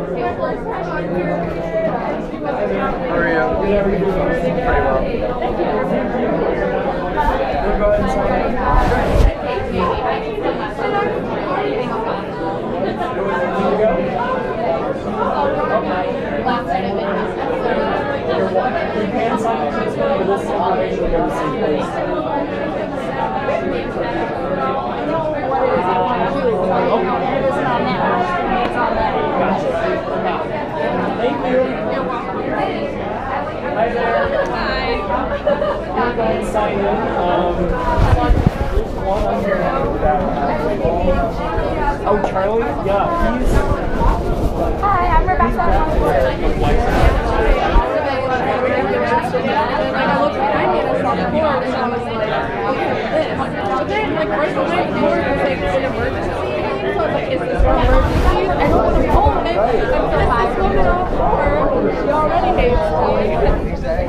How are you? Pretty well. We'll go ahead and sign in. You can sign in this one, but this will make sure you go to the same place. Thank you. Hi there. Hi. We'll go ahead and sign in. There's one on here that oh, Charlie? Yeah, he's... Hi, I'm Rebecca. I looked behind me and I saw the board and I was like, okay, this. But then, like, right behind the board was like an emergency. So I was like, is this for emergency? I don't want to hold it. I'm so fast looking off for she already hates me. So it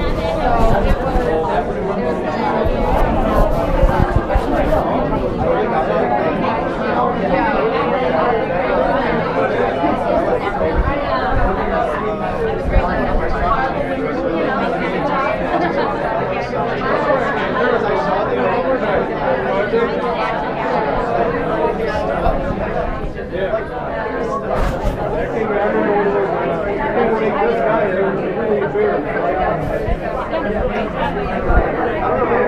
Yeah.